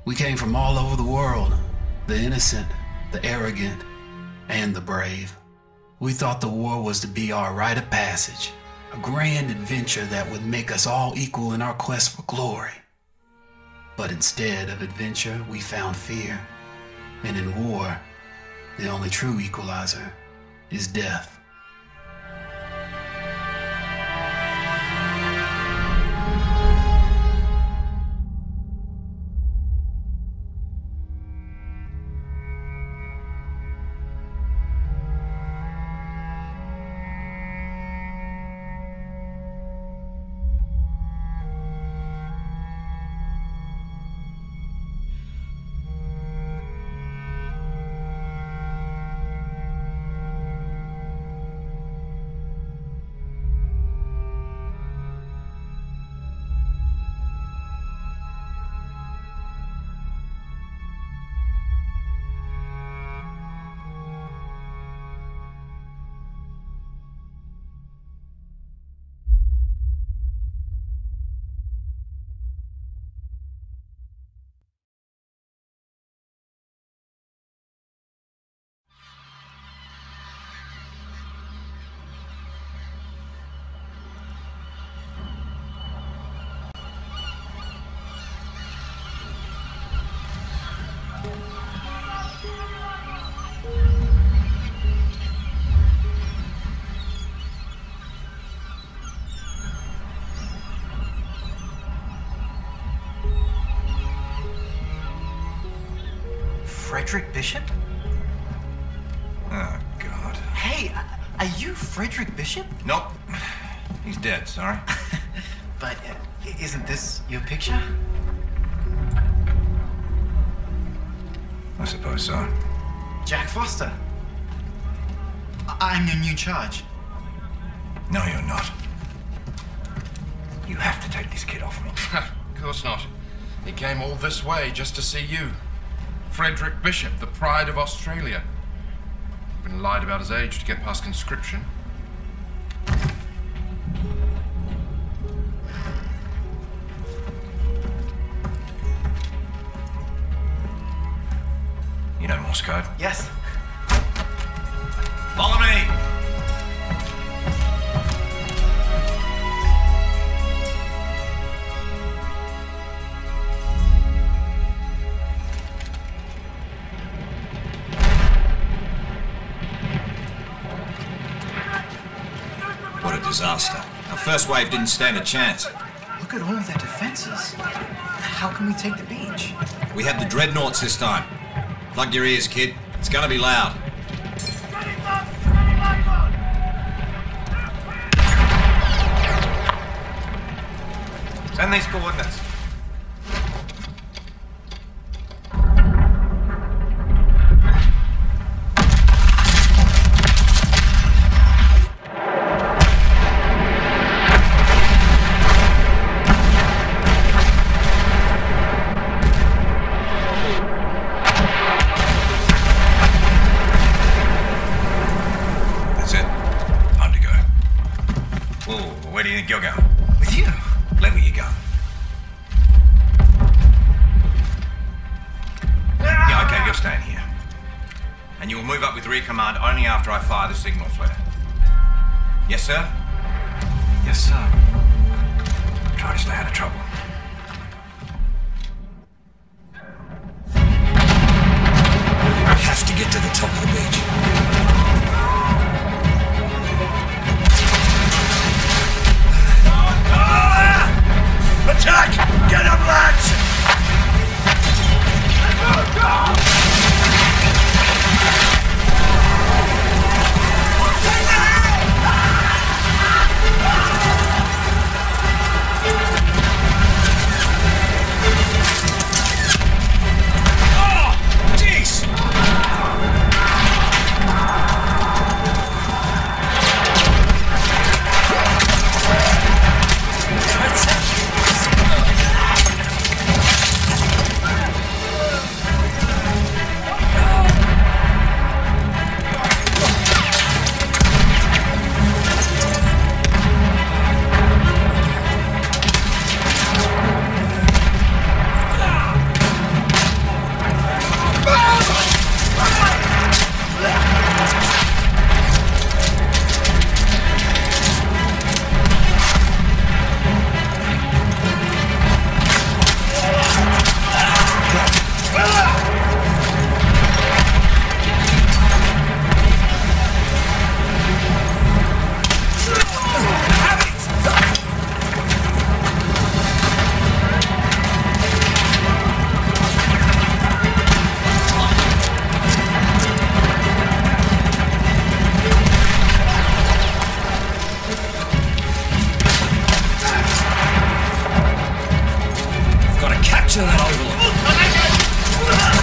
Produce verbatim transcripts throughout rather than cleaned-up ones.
We came from all over the world, the innocent, the arrogant, and the brave. We thought the war was to be our rite of passage, a grand adventure that would make us all equal in our quest for glory. But instead of adventure, we found fear. And in war, the only true equalizer is death. Frederick Bishop? Oh, God. Hey, are you Frederick Bishop? Nope. He's dead, sorry. But uh, isn't this your picture? I suppose so. Jack Foster. I- I'm your new charge. No, you're not. You have to take this kid off me. Of course not. He came all this way just to see you. Frederick Bishop, the pride of Australia. Been lied about his age to get past conscription. You know Morse code? Yes. Follow me! What a disaster. Our first wave didn't stand a chance. Look at all of their defenses. How can we take the beach? We have the dreadnoughts this time. Plug your ears, kid. It's gonna be loud. Send these coordinates. Where do you think you're going? With you? Level your gun. Yeah, okay, you're staying here. And you will move up with rear command only after I fire the signal flare. Yes, sir? Yes, sir. Try to stay out of trouble. I have to get to the top of the beach. Attack! Get him, lads! Oh, jeez! Capture that overlord.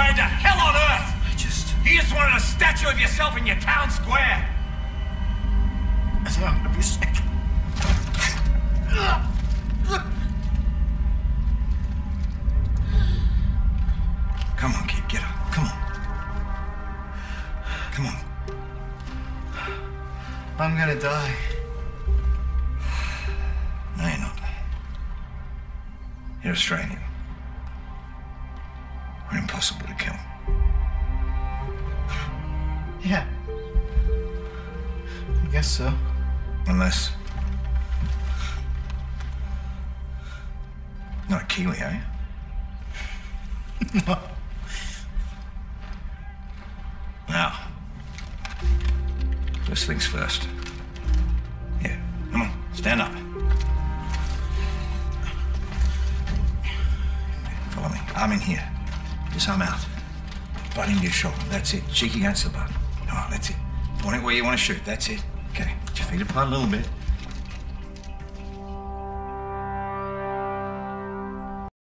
Why the hell on earth? I just... You just wanted a statue of yourself in your town square. I think I'm gonna be sick. Come on, kid, get up. Come on. Come on. I'm gonna die. No, you're not. You're Australian. We're impossible to kill. Yeah. I guess so. Unless... Not a Kiwi, are you? No. Now, first things first. Yeah, come on, stand up. Follow me. Arm in here. Just arm out. Butt into your shoulder. That's it. Cheek against the butt. All right, that's it. Point it where you want to shoot. That's it. Okay. Put your feet apart a little bit.